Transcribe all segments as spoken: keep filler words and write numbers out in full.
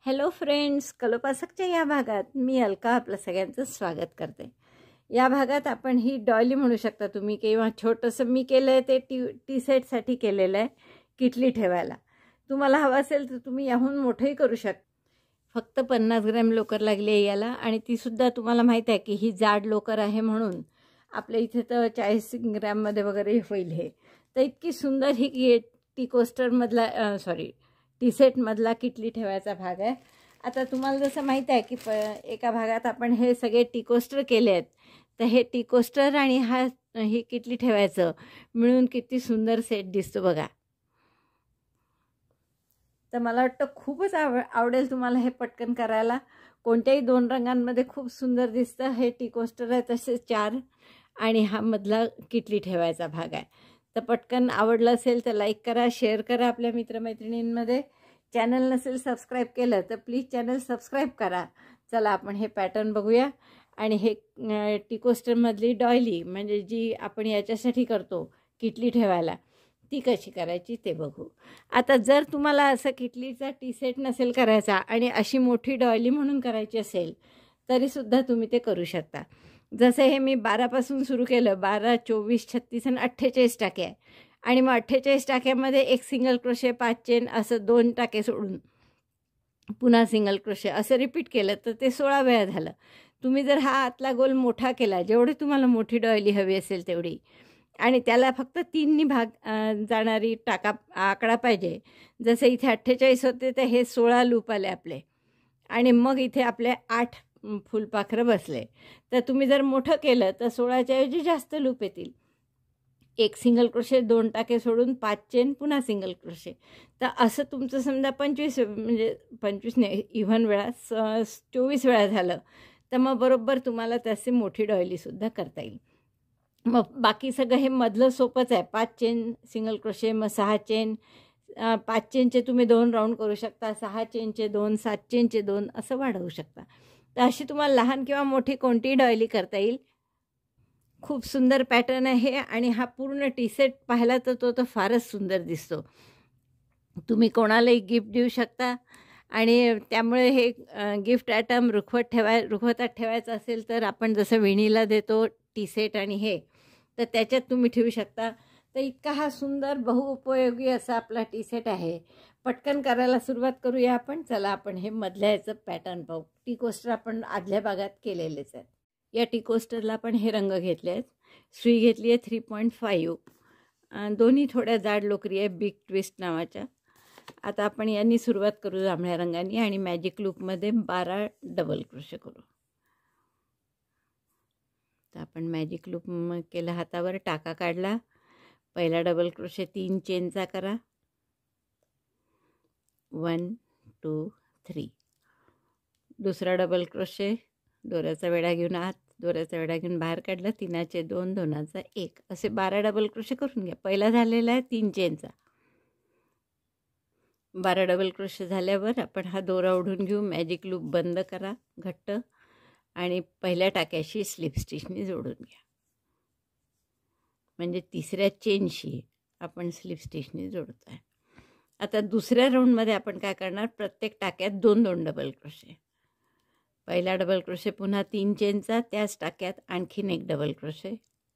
Hello friends, कलोपासकच्या या भागात मी अलका आपलं सगळ्यांचं स्वागत करते। या भागात आपण ही डॉली म्हणू शकता तुम्ही किंवा छोटंसं मी केलं आहे ते टी टी सेटसाठी केलेलं आहे, किटली ठेवायला। तुम्हाला हवं असेल तर तुम्ही याहून मोठंही करू शकता। फक्त पन्नास ग्रॅम लोकर लागली आहे याला आणि तीसुद्धा तुम्हाला माहीत आहे की ही जाड लोकर आहे म्हणून आपल्या इथे तर चाळीस ग्रॅममध्ये वगैरे होईल हे। तर इतकी सुंदर ही टी कोस्टरमधला सॉरी टी सेटमधला किटली ठेवायचा भाग आहे। आता तुम्हाला जसं माहीत आहे की प एका भागात आपण हे सगळे टी कोस्टर केले आहेत, तर हे टी कोस्टर आणि हा ही किटली ठेवायचं मिळून किती सुंदर सेट दिसतो बघा। तर मला वाटतं खूपच आव आवडेल तुम्हाला हे पटकन करायला। कोणत्याही दोन रंगांमध्ये खूप सुंदर दिसतं हे टी कोस्टर आहे, तसेच चार आणि हा मधला किटली ठेवायचा भाग आहे। तर पटकन आवडलं असेल तर लाईक करा, शेअर करा आपल्या मित्रमैत्रिणींमध्ये। चॅनल नसेल सबस्क्राईब केलं तर प्लीज चॅनल सबस्क्राईब करा। चला आपण हे पॅटर्न बघूया आणि हे टी कोस्टरमधली डॉयली म्हणजे जी आपण याच्यासाठी करतो किटली ठेवायला, ती कशी करायची ते बघू। आता जर तुम्हाला असं किटलीचा टी सेट नसेल करायचा आणि अशी मोठी डॉयली म्हणून करायची असेल तरीसुद्धा तुम्ही ते करू शकता। जसे हे मी बारापासून सुरू केलं, बारा चोवीस छत्तीस आणि अठ्ठेचाळीस टाके आहे आणि मग अठ्ठेचाळीस टाक्यामध्ये एक सिंगल क्रोशे, पाच चेन असं दोन टाके सोडून पुन्हा सिंगल क्रोशे असं रिपीट केलं तर ते सोळा वेळा झालं। तुम्ही जर हा आतला गोल मोठा केला, जेवढी तुम्हाला मोठी डॉयली हवी असेल तेवढी, आणि त्याला फक्त तीननी भाग जाणारी टाका आकडा पाहिजे। जसे इथे अठ्ठेचाळीस होते तर हे सोळा लूप आले आपले आणि मग इथे आपले आठ फुलपाखरं बसले। तर तुम्ही जर मोठं केलं तर सोळाच्या ऐवजी जास्त लूप येतील। एक सिंगल क्रोशे, दोन टाके सोडून पाच चेन, पुन्हा सिंगल क्रोशे। तर असं तुमचं समजा पंचवीस म्हणजे पंचवीस नाही इव्हन वेळा स चोवीस वेळा झालं तर मग बरोबर तुम्हाला त्याची मोठी डॉयलीसुद्धा करता येईल। मग बाकी सगळं हे मधलं सोपंच आहे। पाच चेन सिंगल क्रोशे, मग सहा चेन, पाच चेनचे तुम्ही दोन राऊंड करू शकता, सहा चेनचे दोन, सात चेनचे दोन असं वाढवू शकता। तर अशी तुम्हाला लहान किंवा मोठी कोणतीही डॉयली करता येईल। खूप सुंदर पॅटर्न आहे आणि हा पूर्ण टी सेट पाहिला तर तो तर फारच सुंदर दिसतो। तुम्ही कोणालाही गिफ्ट देऊ शकता आणि त्यामुळे हे गिफ्ट आयटम रुखवत ठेवाय रुखवतात ठेवायचं असेल तर आपण जसं विणीला देतो टी सेट आणि हे, तर त्याच्यात तुम्ही ठेवू शकता। तर इतका हा सुंदर बहुउपयोगी असा आपला टी सेट आहे। पटकन करायला सुरुवात करूया आपण। चला आपण हे मधल्या याचं पॅटर्न पाहू। टी कोस्टर आपण आदल्या भागात केलेलेच आहेत। या टी कोस्टरला आपण हे रंग घेतले आहेत। सुई घेतली आहे थ्री पॉईंट फाईव्ह, दोन्ही थोड्या जाड लोकरी आहे बिग ट्विस्ट नावाच्या। आता आपण यांनी सुरुवात करू जांभळ्या रंगाने आणि मॅजिक लूपमध्ये बारा डबल क्रोशे करू। तर आपण मॅजिक लूप केलं, हातावर टाका काढला, पहिला डबल क्रोशे तीन चेनचा करा, वन टू थ्री, दुसरा डबल क्रोशे, दोऱ्याचा वेढा घेऊन आत, दोऱ्याचा वेढा घेऊन बाहेर काढला, तीनाचे दोन, दोनाचा एक, असे बारा डबल क्रोशे करून घ्या। पहिला झालेला आहे तीन चेनचा। बारा डबल क्रोशे झाल्यावर आपण हा दोरा ओढून घेऊ, मॅजिक लूप बंद करा घट्ट आणि पहिल्या टाक्याशी स्लिप स्टिचनी जोडून घ्या। म्हणजे तिसऱ्या चेनशी आपण स्लिप स्टिचनी जोडत आहे। आता दुसऱ्या राऊंडमध्ये आपण काय करणार, प्रत्येक टाक्यात दोन दोन डबल क्रोशे, पहिला डबल क्रोशे, पुन्हा तीन चेनचा, त्याच टाक्यात आणखीन एक डबल क्रोशे,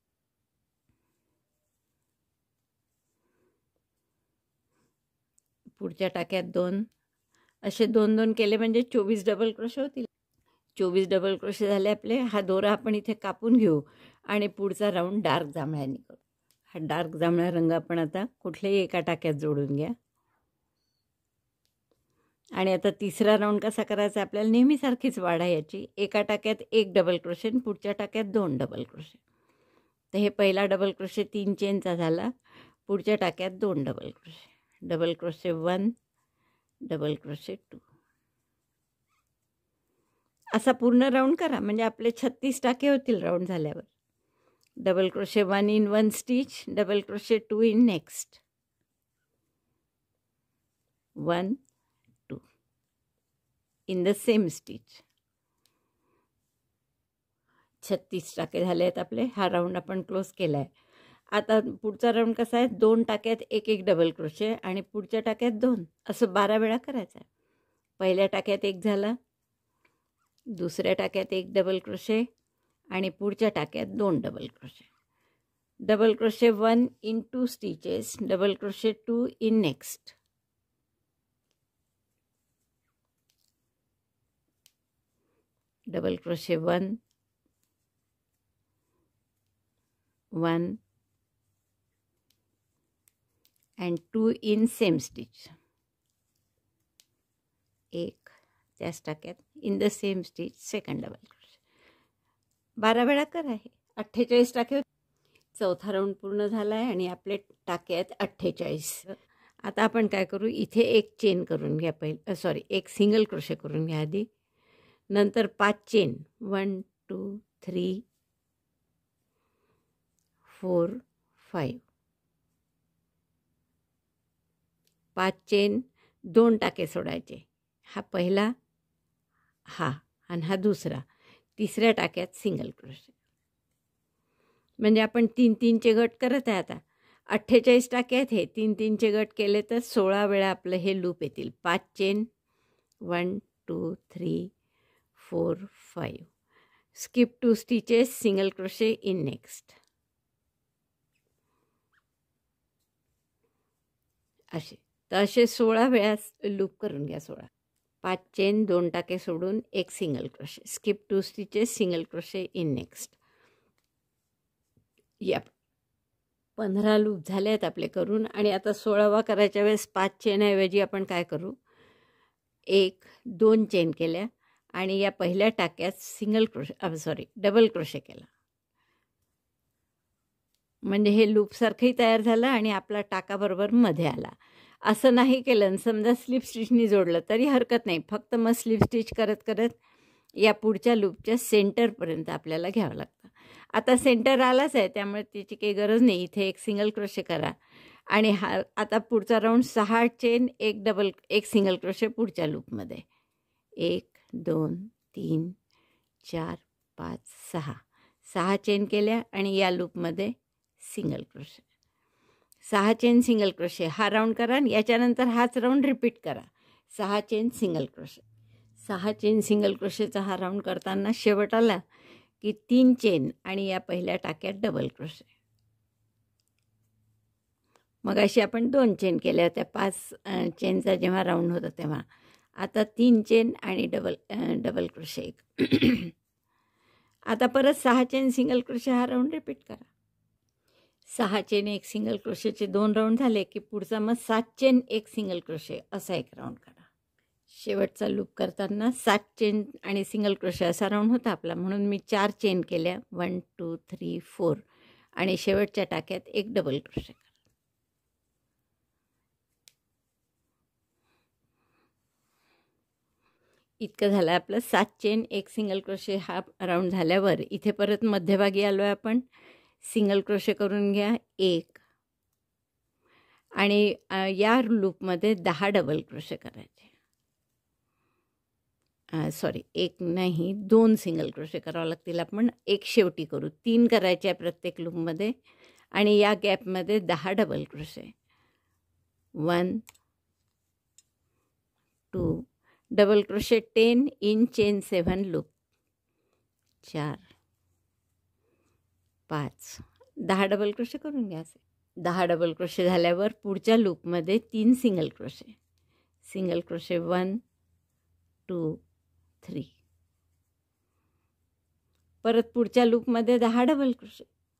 पुढच्या टाक्यात दोन, असे दोन दोन केले म्हणजे चोवीस डबल क्रोशे होतील। चोवीस डबल क्रोशे झाले आपले। हा दोरा आपण इथे कापून घेऊ आणि पुढचा राऊंड डार्क जांभळ्याने करू। हा डार्क जांभळा रंग आपण आता कुठल्याही एका टाक्यात जोडून घ्या आणि आता तिसरा राऊंड कसा करायचा आपल्याला, नेहमीसारखीच वाढा याची। एका टाक्यात एक डबल क्रोशे आणि पुढच्या टाक्यात दोन डबल क्रोशे। तर हे पहिला डबल क्रोशे तीन चेनचा झाला, पुढच्या टाक्यात दोन double crochet, double crochet one, double crochet two, असा पूर्ण राऊंड करा म्हणजे आपले छत्तीस टाके होतील राऊंड झाल्यावर। Double crochet one in one stitch, double crochet two in next, one two in the same stitch. छत्तीस टाके झाले आहेत आपले। हा राऊंड आपण क्लोज केला आहे। आता पुढचा राऊंड कसा आहे, दोन टाक्यात एक एक डबल क्रोशे आणि पुढच्या टाक्यात दोन, असं बारा वेळा करायचं आहे। पहिल्या टाक्यात एक झाला, दुसऱ्या टाक्यात एक डबल क्रोशे आणि पुढच्या टाक्यात दोन double crochet. Double crochet one in two stitches, double crochet two in next. Double crochet one, one and two in same stitch. एक त्याच टाक्यात in the same stitch second double crochet. बारा वेळा करा हे. अठ्ठेचाळीस टाके. चौथा राऊंड पूर्ण झाला आहे आणि आपले टाके आहेत अठ्ठेचाळीस. आता आपण काय करू, इथे एक चेन करून घ्या पहिले, सॉरी एक सिंगल क्रोशे करून घ्या आधी. नंतर पाच chain, one two three four five. पाच चेन, दोन टाके सोडायचे. हा पहिला, हा आणि हा दुसरा. तिसऱ्या टाक्यात सिंगल क्रोशे. म्हणजे आपण तीन तीनचे गट करत आहे. आता अठ्ठेचाळीस टाके आहेत, हे तीन तीनचे गट केले तर सोळा वेळा आपलं हे लूप येतील. पाच chain, one two three four five. Skip two stitches, single crochet in next. असे तर असे सोळा वेळा लूप करून घ्या. सोळा. पाच चेन, दोन टाके सोडून एक single crochet. Skip two stitches, single crochet in next. या पंधरा लूप झाले आहेत आपले करून. आणि आता सोळावा करायच्या वेळेस पाच चेनऐवजी आपण काय करू, एक दोन चेन केल्या आणि या पहिल्या टाक्यात single crochet sorry double crochet केला. म्हणजे हे लूपसारखंही तयार झालं आणि आपला टाका बरोबर मध्ये आला. असं नाही केलं, समजा स्लिप स्टिचनी जोडलं तरी हरकत नाही. फक्त मग स्लिप स्टिच करत करत या पुढच्या लूपच्या सेंटरपर्यंत आपल्याला घ्यावं लागतं. आता सेंटर आलाच आहे त्यामुळे त्याची काही गरज नाही. इथे एक सिंगल क्रोशे करा आणि हा आता पुढचा राऊंड सहा चेन, एक डबल एक सिंगल क्रोशे पुढच्या लूपमध्ये. एक दोन तीन चार पाच सहा. सहा चेन केल्या आणि या लूपमध्ये सिंगल क्रोशे. सहा चेन सिंगल क्रोशे. हा राऊंड करा आणि याच्यानंतर हाच राऊंड रिपीट करा. सहा चेन सिंगल क्रोशे. सहा चेन सिंगल क्रोशेचा हा राऊंड करताना शेवट आला की तीन चेन आणि या पहिल्या टाक्यात डबल क्रोशे. मग अशी आपण दोन चेन केल्या होत्या पाच चेनचा जेव्हा राऊंड होता तेव्हा. आता तीन चेन आणि डबल डबल क्रोशे एक. आता परत सहा चेन सिंगल क्रोशे हा राऊंड रिपीट करा. सहा चेन एक सिंगल क्रोशेचे दोन राऊंड झाले की पुढचा मग सात चेन एक सिंगल क्रोशे असा एक राऊंड करा. शेवटचा लूप करताना सात चेन आणि सिंगल क्रोशे असा राऊंड होता आपला, म्हणून मी चार चेन केल्या, वन टू थ्री फोर आणि शेवटच्या टाक्यात एक डबल क्रोशे करा. इतकं झालं आपलं. सात चेन एक सिंगल क्रोशे हा राऊंड झाल्यावर इथे परत मध्यभागी आलो आहे आपण. सिंगल क्रोशे करून घ्या एक आणि या लूपमध्ये दहा डबल क्रोशे करायचे. सॉरी एक नाही दोन सिंगल क्रोशे करावं लागतील. आपण एक शेवटी करू. तीन करायचे आहे प्रत्येक लूपमध्ये आणि या गॅपमध्ये दहा double crochet. One two double crochet ten in chain seven loop. चार पाच. दहा डबल क्रोशे करून घ्या. असे दहा डबल क्रोशे झाल्यावर पुढच्या लूपमध्ये तीन single crochet. Single crochet one two three. परत पुढच्या लूपमध्ये दहा double crochet.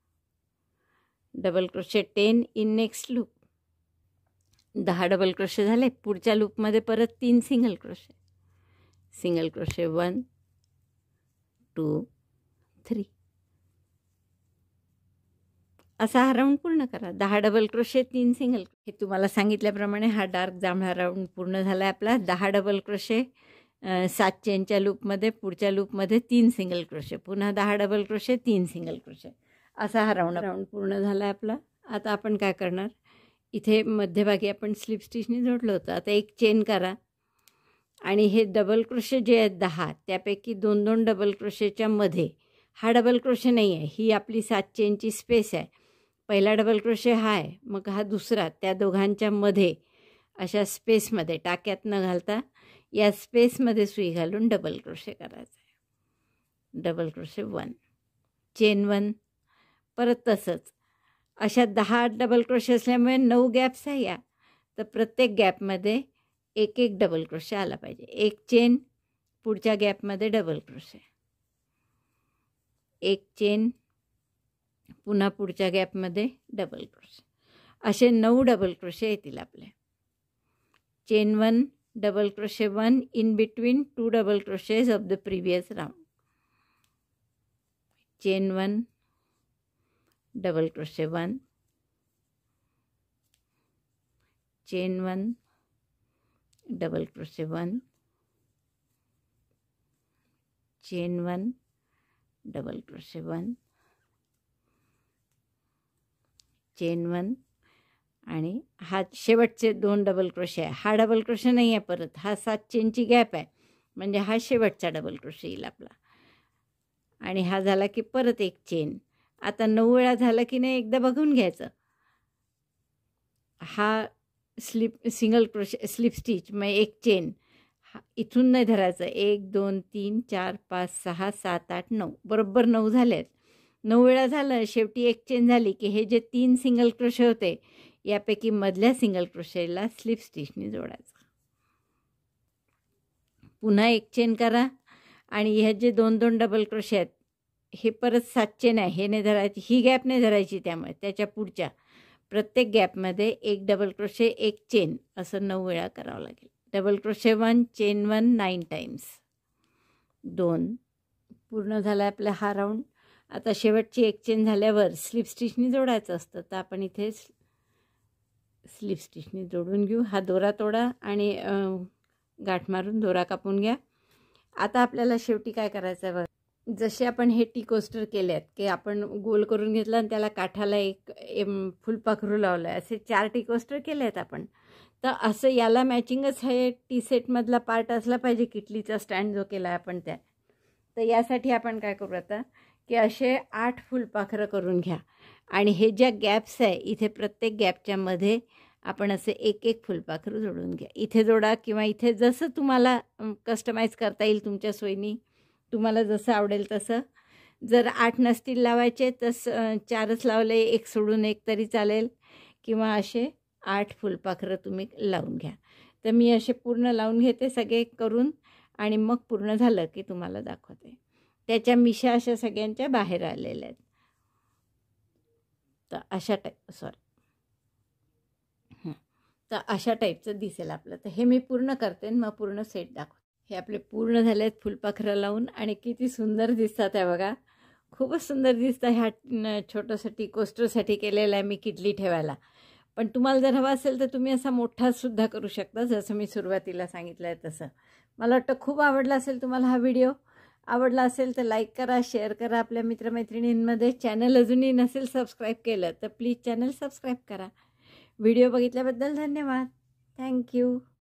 Double crochet ten in next loop. दहा डबल क्रोशे झाले. पुढच्या लूपमध्ये परत तीन single crochet. Single crochet one two three. असा हा राऊंड पूर्ण करा. दहा डबल क्रोशे तीन सिंगल. हे तुम्हाला सांगितल्याप्रमाणे हा डार्क जांभळा राऊंड पूर्ण झाला आहे आपला. दहा डबल क्रोशे सात चेनच्या लूपमध्ये, पुढच्या लूपमध्ये तीन सिंगल क्रोशे, पुन्हा दहा डबल क्रोशे तीन सिंगल क्रोशे असा हा राऊंड राऊंड पूर्ण झाला आहे आपला. आता आपण काय करणार, इथे मध्यभागी आपण स्लिप स्टिचने जोडलं होतं. आता एक चेन करा आणि हे डबल क्रोशे जे आहेत दहा त्यापैकी दोन दोन डबल क्रोशेच्या मध्ये, हा डबल क्रोशे नाही आहे, ही आपली सात चेनची स्पेस आहे. पहिला डबल क्रोशे हा आहे, मग हा दुसरा, त्या दोघांच्या मध्ये अशा स्पेसमध्ये टाक्यात न घालता या स्पेसमध्ये सुई घालून डबल क्रोशे करायचं आहे. Double crochet one, chain one, परत तसंच. अशा दहा डबल क्रोशे असल्यामुळे नऊ गॅप्स आहे या, तर प्रत्येक गॅपमध्ये एक एक डबल क्रोशे आला पाहिजे. एक चेन, पुढच्या गॅपमध्ये डबल क्रोशे, एक चेन, पुन्हा पुढच्या गॅपमध्ये डबल क्रोशे. असे नऊ डबल क्रोशे येतील आपले. Chain one, double crochet one in between two double crochets of the previous round. Chain one, double crochet one, chain one, double crochet one, chain one, double crochet one, chain one, आणि हा शेवटचे दोन double crochet आहे. हा double crochet नाही आहे, परत हा सात चेनची गॅप आहे, म्हणजे हा शेवटचा डबल क्रोशे येईल आपला. आणि हा झाला की परत एक चेन. आता नऊ वेळा झालं की नाही एकदा बघून घ्यायचं. हा slip single crochet slip stitch, मग एक चेन हा इथून नाही धरायचं. एक दोन तीन चार पाच सहा सात आठ नऊ, बरोबर नऊ झाले आहेत. नऊ वेळा झालं, शेवटी एक चेन झाली की हे जे तीन सिंगल क्रोशे होते यापैकी मधल्या सिंगल क्रोशेला स्लिप स्टिचने जोडायचं. पुन्हा एक चेन करा आणि ह्या जे दोन दोन डबल क्रोशे आहेत हे परत सात चेन आहे, हे नाही धरायची, ही गॅप नाही धरायची. त्यामुळे त्याच्या पुढच्या प्रत्येक गॅपमध्ये एक डबल क्रोशे, एक चेन, असं नऊ वेळा करावं लागेल. Double crochet one, chain one nine times. दोन पूर्ण झाला आपला हा राऊंड. आता शेवटची एक चेन झाल्यावर स्लिप स्टिचनी जोडायचं असतं, तर आपण इथे स्लिप स्टिचनी जोडून घेऊ. हा दोरा तोडा आणि गाठ मारून दोरा कापून घ्या. आता आपल्याला शेवटी काय करायचं आहे बघा, जसे आपण हे टी कोस्टर केले आहेत की आपण गोल करून घेतलं आणि त्याला काठाला एक फुलपाखरू लावलं आहे, असे चार टी कोस्टर केले आहेत आपण. तर असं याला मॅचिंगच हे टी सेटमधला पार्ट असला पाहिजे, किटलीचा स्टँड जो केला आहे आपण त्या. तर यासाठी आपण काय करू आता की असे आठ फुलपाखरं करून घ्या आणि हे ज्या गॅप्स आहे इथे प्रत्येक गॅपच्या मध्ये आपण असे एक एक फुलपाखरू जोडून घ्या. इथे जोडा किंवा इथे जसं तुम्हाला कस्टमाइज करता येईल तुमच्या सोयीनी, तुम्हाला जसं आवडेल तसं. जर आठ नसतील लावायचे तर चारच लावले, एक सोडून एक तरी चालेल, किंवा असे आठ फुलपाखरं तुम्ही लावून घ्या. तर मी असे पूर्ण लावून घेते सगळे करून आणि मग पूर्ण झालं की तुम्हाला दाखवते. त्याच्या मिशा अशा सगळ्यांच्या बाहेर आलेल्या आहेत. तर अशा टाईप सॉरी तर अशा टाईपचं दिसेल आपलं. तर हे मी पूर्ण करते मग पूर्ण सेट दाखवते. हे आपले पूर्ण झाले आहेत फुलपाखरं लावून आणि किती सुंदर दिसतात आहे बघा. खूपच सुंदर दिसतं. ह्या छोटंसाठी कोस्टरसाठी केलेलं आहे मी किटली ठेवायला. पण तुम्हाला जर हवा असेल तर तुम्ही असा मोठासुद्धा करू शकता, जसं मी सुरुवातीला सांगितलं आहे तसं. मला वाटतं खूप आवडला असेल तुम्हाला हा व्हिडिओ. आवडला असेल तर लाईक करा, शेअर करा आपल्या मित्रमैत्रिणींमध्ये. चॅनल अजूनही नसेल सबस्क्राईब केलं तर प्लीज चॅनल सबस्क्राईब करा. व्हिडिओ बघितल्याबद्दल धन्यवाद. थँक्यू.